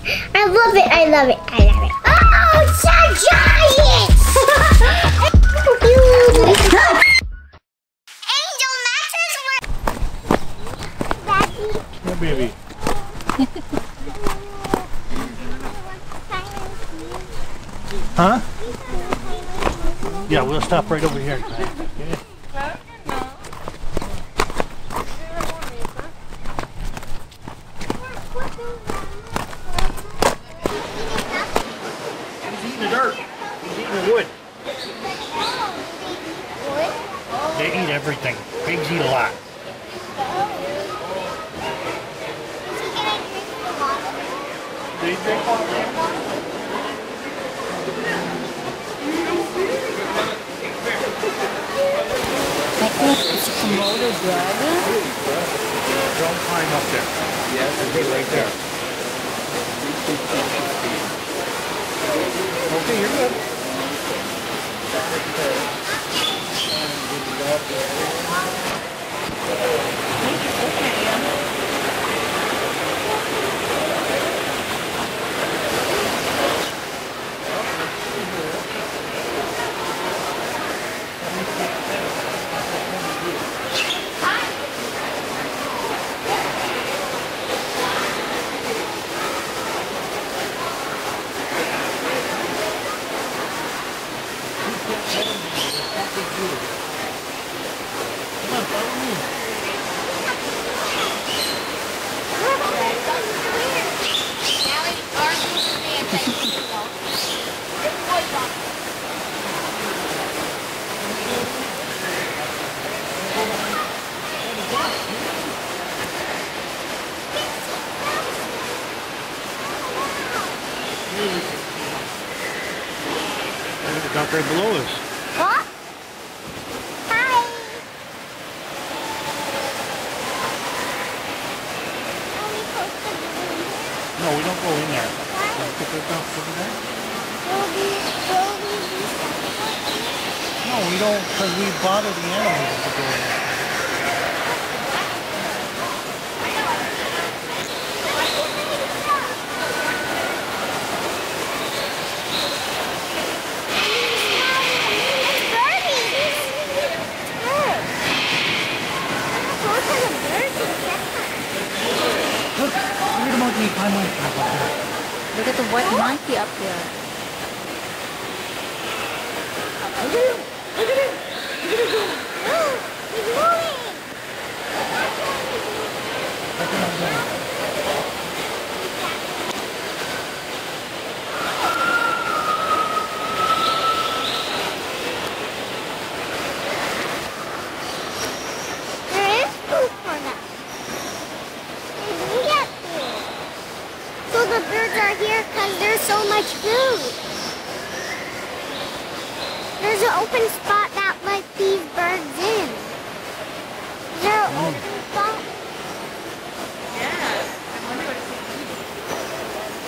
I love it. I love it. I love it. Oh, it's a giant! Angel mattress were... Daddy. Yeah, baby. Huh? Yeah, we'll stop right over here. Okay. He's eating the dirt. He's eating the wood. They eat everything. Pigs eat a lot. Do you drink water? It's a Komodo dragon. Don't climb up there. Yes, Stay right there. Okay, you're good. There's a duck right below us. What? Hi. No, we don't go in there. Put the ducks over there. No, we don't, because we bother the animals to go in there. Look at the monkey. My monkey up there. Look at the white monkey up there. Look at him! Look at him! Look at him! He's moving! There is food for them. We get food. So the birds are here because there's so much food. There's an open spot that lets these birds in. Is there an open spot? Yes. I wonder what it's eating.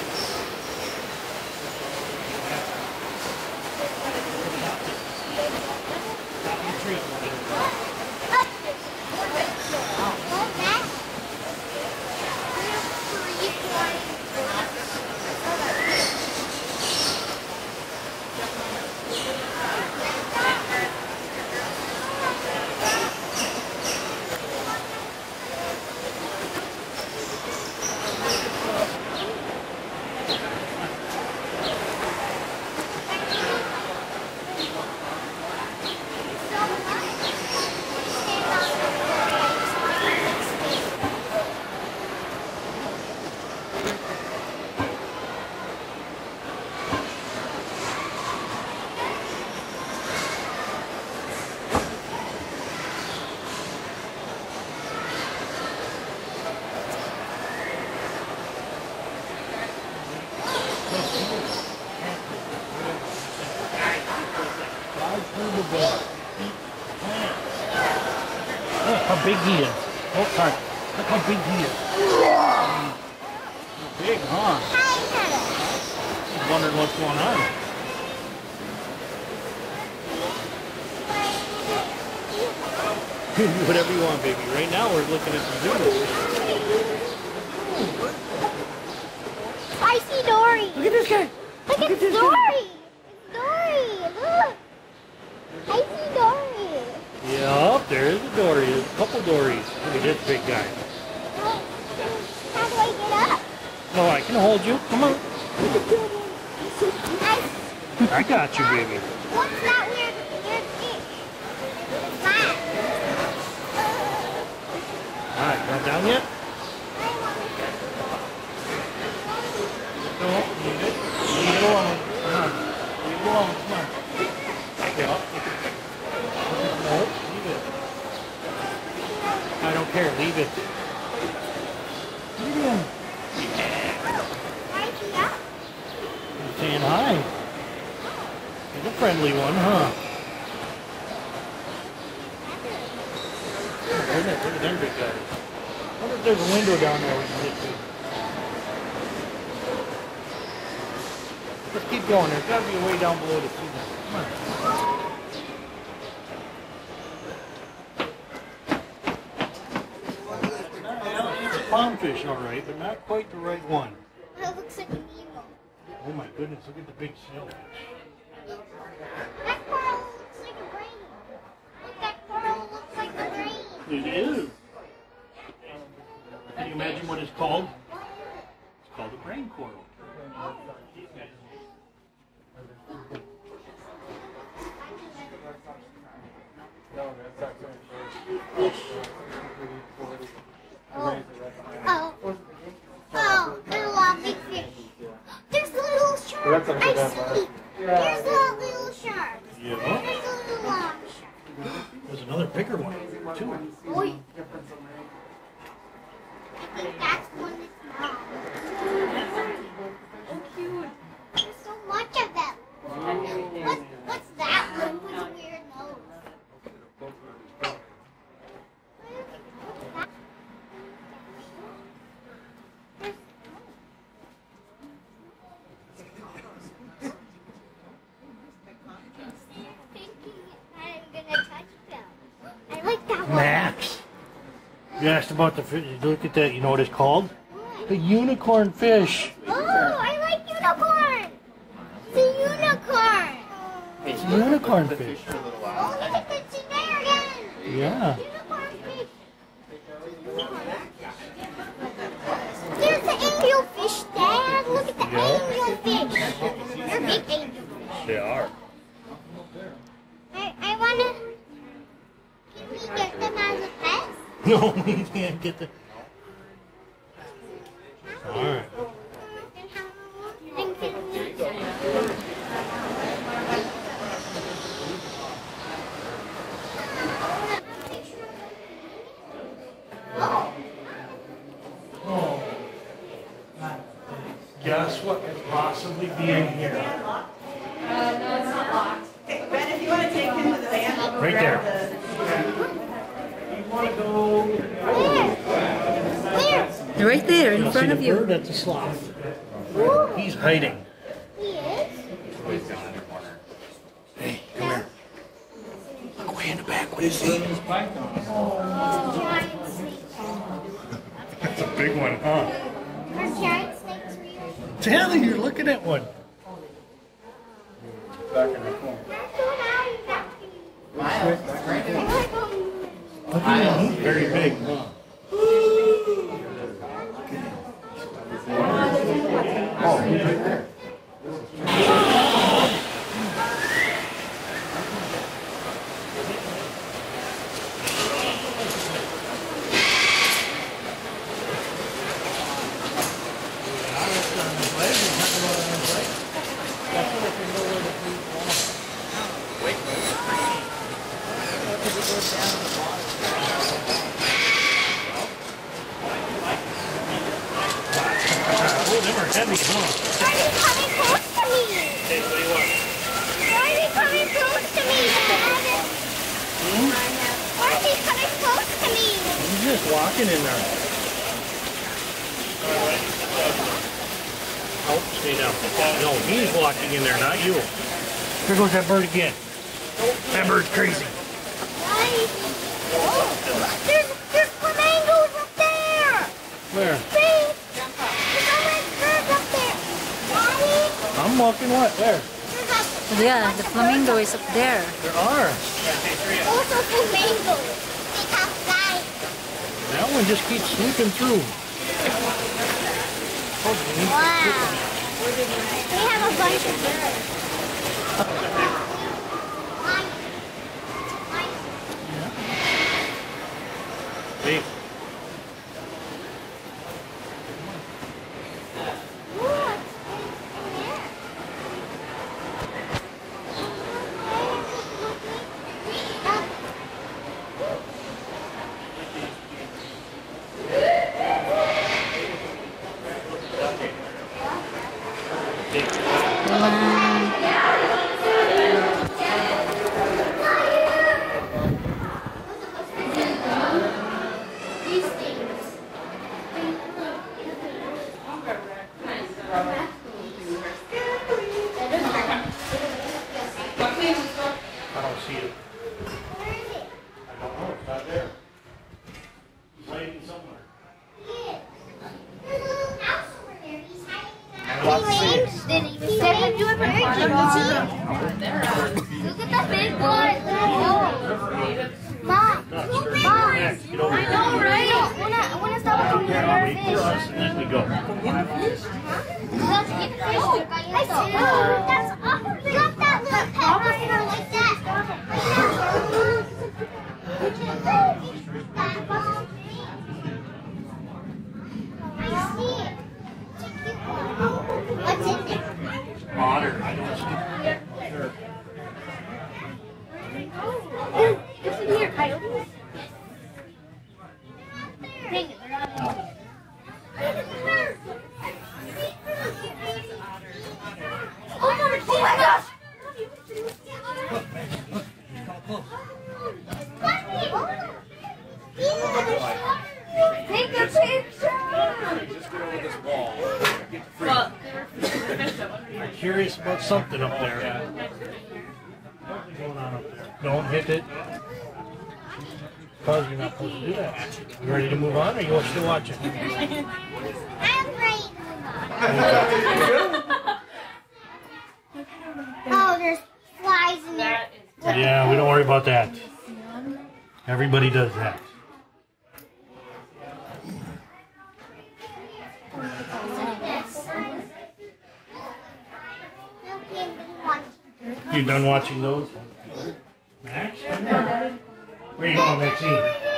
Look how big he is. Oh, sorry. Look how big he is. He's big, huh? He's wondering what's going on. Do whatever you want, baby. Right now, we're looking at the zoo. I I see Dory. Look at this guy. Look at this Dory. It's Dory. Look. I see Dory. Yup, there's a Dory. There's a couple Dories. Look at this big guy. How do I get up? Oh, I can hold you. Come on. I I got you, baby. What's that weird fish? What's that? All right, not down yet? No, leave it. Leave it alone. Come on. Leave it alone. Come on. Yeah. No, leave it. I don't care. Leave it. Leave him. Why is he up? He's saying hi. He's a friendly one, huh? Oh, goodness, look at them big guys. I wonder if there's a window down there we can get to. Let's keep going. There's got to be a way down below to see them. Come on. It's a clownfish, all right, but not quite the right one. It looks like a Nemo. Oh my goodness, look at the big sailfish. That coral looks like a brain. Look, that coral looks like a brain. It is. Can you imagine what it's called? It's called a brain coral. Oh. Oh, there's a lot of big fish. There's little sharks. I see. There's a little shark. Yeah. There's a little long shark. There's another bigger one, too. Oi. I think that's one that's small. Oh, cute. There's so much of them. What's that one with a weird nose? I like that one. Max. You asked about the fish. Look at that. You know what it's called? What? A unicorn fish. Oh, I like unicorn. It's a unicorn. It's a unicorn fish. Oh, look at the sea there again. Yeah. Unicorn fish. There's the angelfish, Dad. Look at the angelfish. They're big angelfish. They are. I wanna. Can we get them as a pet? No, we can't get the. All right. And how? And can we? Guess what could possibly be in here? No, it's not locked. Hey, Ben, if you want to take him to the van, I'll go Right grab there. the... You want to go? Where? Right there in See front the of you. bird? That's a sloth. Ooh, He's hiding. he is. Hey, come here. Look way in the back. What is he? Giant snake. That's a big one, huh? Are giant snakes real? Taylor, you're looking at one. That's so now you got to. I like them. Look at him. He's very big, huh? Oh, he's right there. Oh, they were heavy, huh? Why are you coming close to me? Hey, what do you want? Why are you coming close to me, Dad? Why are you coming close to me? He's just walking in there. Oh, stay down. No, he's walking in there, not you. There goes that bird again. That bird's crazy. Why? Oh, there's flamingos up there. Where? See? There's a red bird up there. I'm walking what? Where? Yeah, the flamingo is up there. There are. Also flamingos. They have guys. That one just keeps sweeping through. Wow. They have a bunch of birds. Hey. I don't see it. I don't know. It's not there. He's hiding somewhere. There's a little house over there. He's hiding in Lots of seeds. Look at the big one. Mom. Max, get over I here. know, right? I want to stop looking at Wait for us and then we go. I see. That's awesome. Got that little pet rhino like that. I see it. What's in there? Otter. I don't see it. Sure. What's in here? Coyotes? Dang it, they're not in here. Oh my gosh! Take a picture! I'm curious about something up there. What's going on up there? Don't hit it. Because you're not supposed to do that. You ready to move on, or you still watching? I'm ready to move on. Oh, there's flies in there. Yeah, we don't worry about that. Everybody does that. You done watching those? Max? Where you going, Maxine?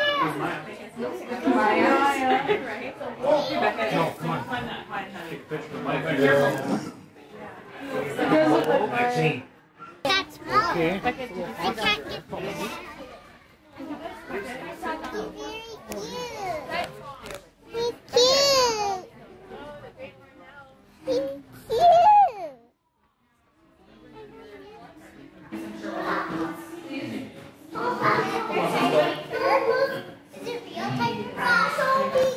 No, come on. Take a picture of Maxine. That's small. Okay. I can't get this. He's cute. He's cute. Is it real type? So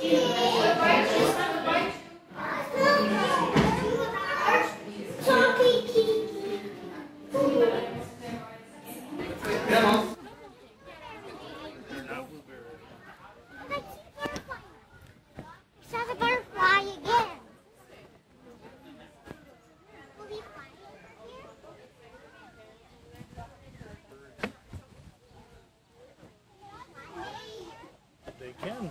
saw the butterfly again. Will he fly here? They can.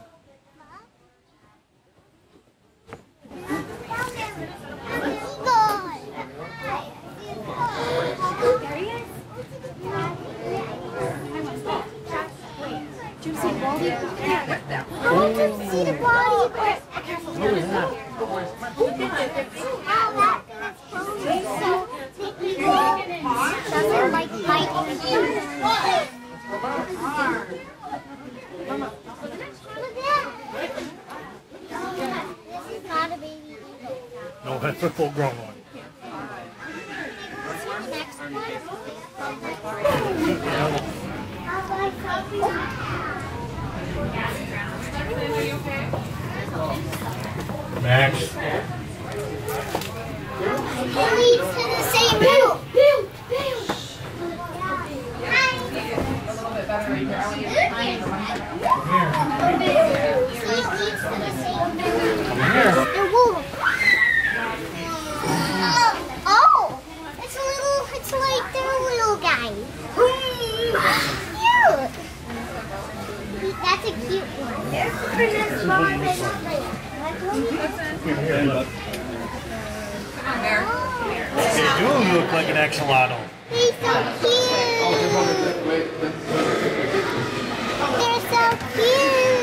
No, that's a full grown one. Max. It leads to the same route. Oh! You do look like an axolotl. He's so cute. They're so cute.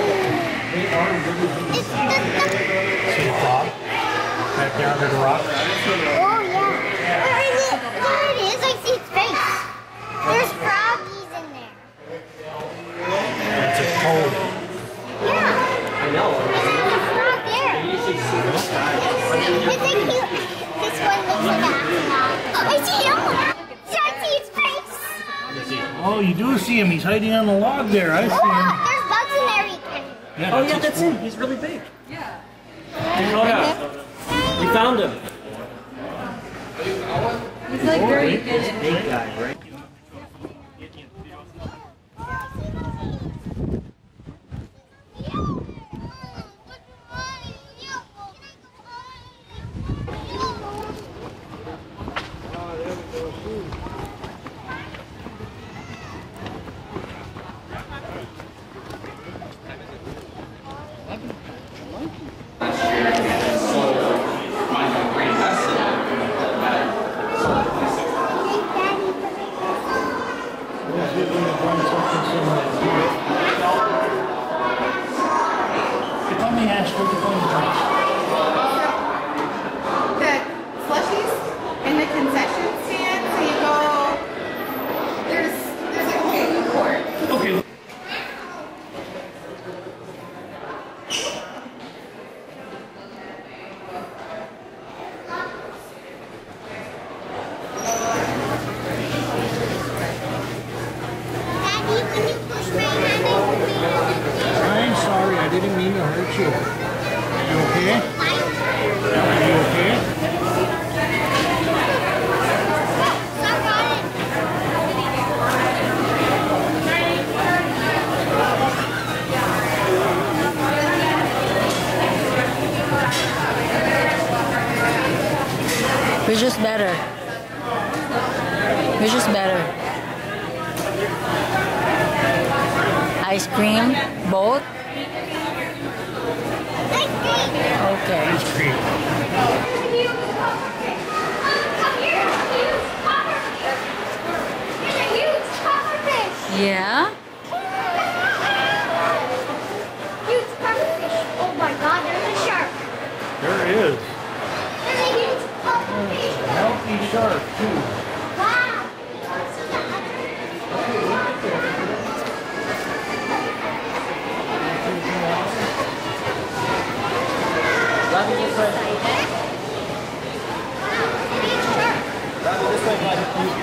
It's the See the frog? Back there under the rock? Oh yeah. Where is it? There it is. I see its face. There's froggies in there. It's a toad. Yeah. I know. There's a frog there. You should see the sky. It's a cute. This one looks like a. Oh, I see him. Yeah, I see its face. Oh, you do see him. He's hiding on the log there. I see him. Oh, there's bugs in there. Yeah, Oh yeah, that's him. He's really big. Yeah. Oh yeah. We found him. He's like very good at Big guy, right? Let me ask what you're going to drink. The slushies in the concession stand, so you go, there's like, okay, you pour. Okay. Daddy, when you push my hand, I'm sorry. I didn't mean to hurt you. You okay? Are you okay? Which is better? Which is better? Ice cream? Both? Okay. Ice cream. Yeah? Huge pufferfish. Oh my god, there's a shark. There is. There's a huge pufferfish. Healthy shark, too. Wow. Robbie, this way. Robbie, this way, bud.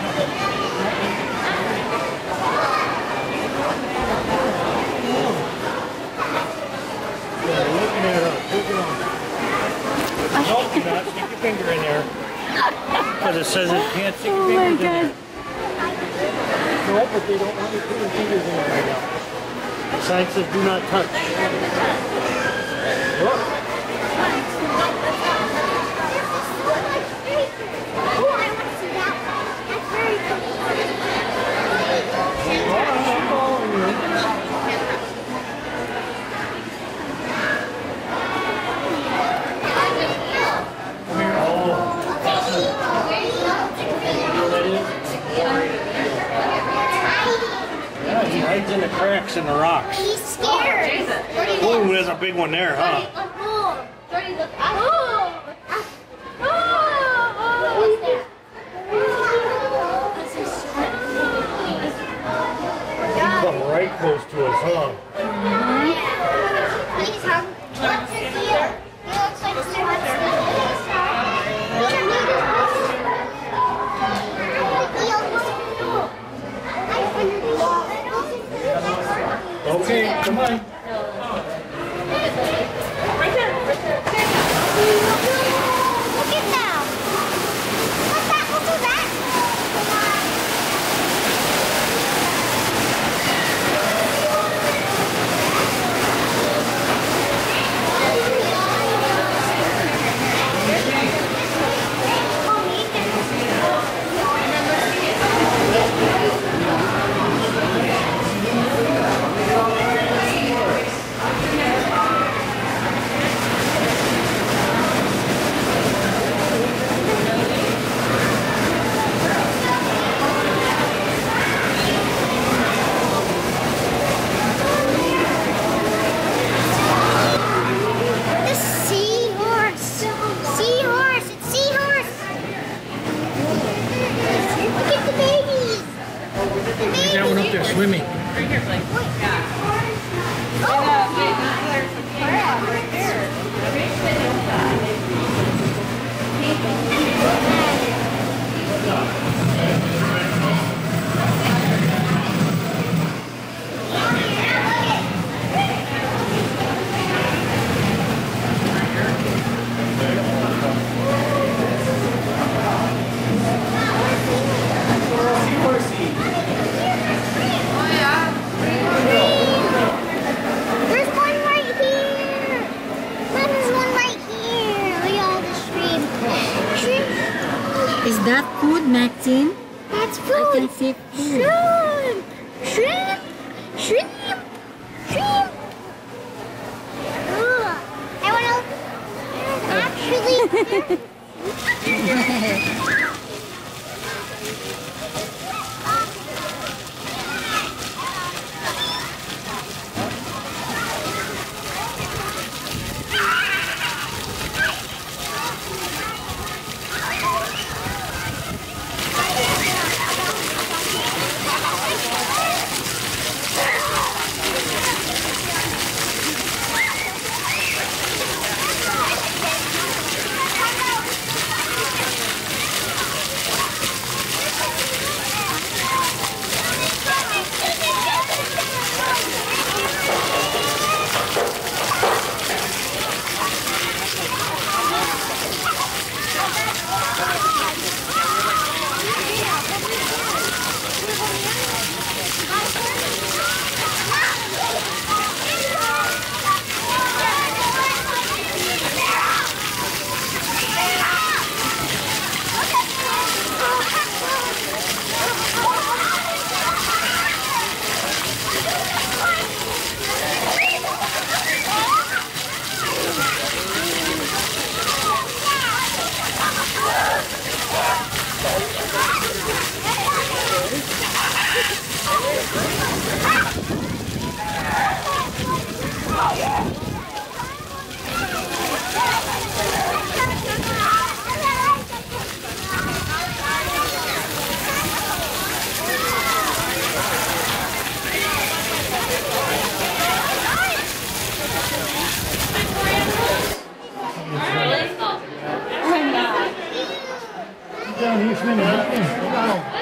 You're looking at her. Look at her. No, you're not. Stick your finger in there. Because it says it can't stick your fingers in there. No, but they don't want you to put your fingers in there right now. The sign says do not touch. Look. Oh, I want to see that one. That's very cool. I'm following you. Come here. Oh. Yeah, he hides in the cracks in the rocks. He's scared. Oh, there's a big one there, huh? Jordy, look. Oh! What's that? Come right close to us, huh? Please hug. What's it here? He looks like Spencer. Okay, come on. Right there, right there. Swimming. Right here, Blake. Yeah. There's a crab right there. There's one right here. Look, there's one right here. Look at all the shrimp. Shrimp. Is that food, Maxine? That's I food. can see food. Shrimp. Shrimp. Shrimp. Shrimp. Ugh. I want to actually. Down here swimming. Look at him.